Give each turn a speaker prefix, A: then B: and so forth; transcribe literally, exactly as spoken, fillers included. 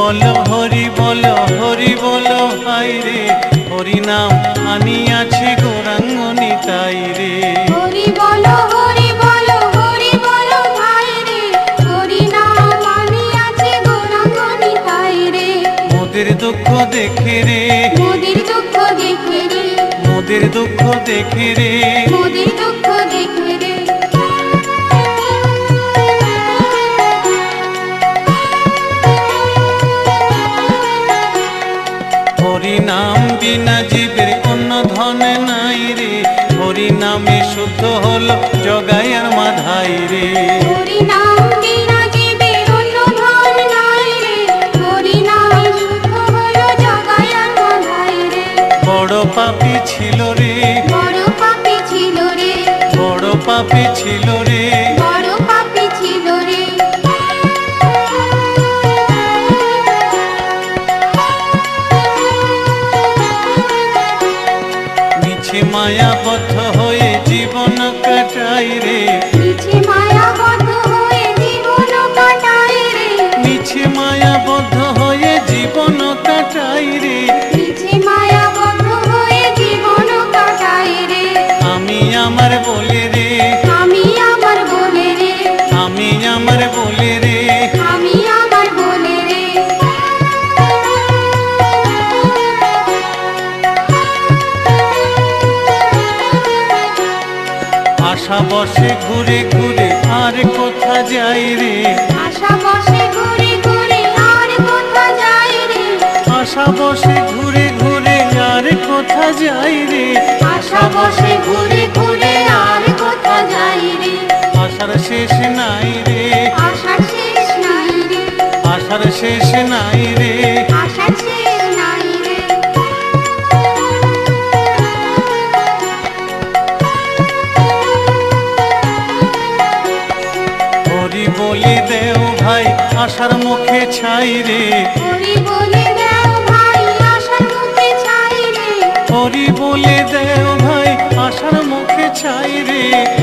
A: বলো হরি বলো হরি বলো ভাই রে, হরি নাম আনিয়াছে গৌরাঙ্গ নিতাই রে।
B: হরি বলো হরি বলো হরি বলো ভাই রে, হরি নাম আনিয়াছে গৌরাঙ্গ নিতাই রে।
A: মোদের দুঃখ দেখে রে,
B: মোদের দুঃখ দেখে রে,
A: মোদের দুঃখ দেখে রে,
B: মোদের দুঃখ দেখে রে।
A: হরি নাম বিনা জীবের অন্য ধন নাই রে, হরি নামে শুদ্ধ হলো জগায়ার মাধাই রে।
B: হরি নাম বিনা জীবের অন্য ধন নাই রে, হরি নাম শুদ্ধ হলো জগায়ার মাধাই রে।
A: বড় পাপী ছিল রে,
B: বড় পাপী ছিল রে,
A: বড় পাপী ছিল রে,
B: বড় পাপী ছিল রে।
A: মিছে মায়াবদ্ধ হয়ে জীবন কাটাই রে,
B: মিছে মায়াবদ্ধ হয়ে জীবন কাটাই রে,
A: মিছে মায়াবদ্ধ হয়ে জীবন কাটাই রে।
B: মিছে মায়াবদ্ধ হয়ে জীবন কাটাই রে।
A: আমি আমার বলে রে,
B: আমি আমার বলে রে,
A: আমি আমার বলে রে,
B: আমি আমার বলে রে।
A: আশা বসে ঘুরে ঘুরে আর কোথা যাই রে,
B: আশা বসে ঘুরে ঘুরে আর কোথা যাই রে,
A: আশা বসে ঘুরে ঘুরে আর কোথা যাই রে,
B: আশা বসে ঘুরে ঘুরে আর কোথা যাই রে।
A: আশার শেষ নাই রে,
B: আশার শেষ নাই রে,
A: আশার শেষ নাই রে।
B: আশার শেষ নাই রে।
A: হরি বলে দেও ভাই আশার মুখে ছাই রে,
B: হরি বলে দাও ভাই আশার মুখে ছাই রে,
A: হরি বলে দেও ভাই আশার মুখে ছাই রে,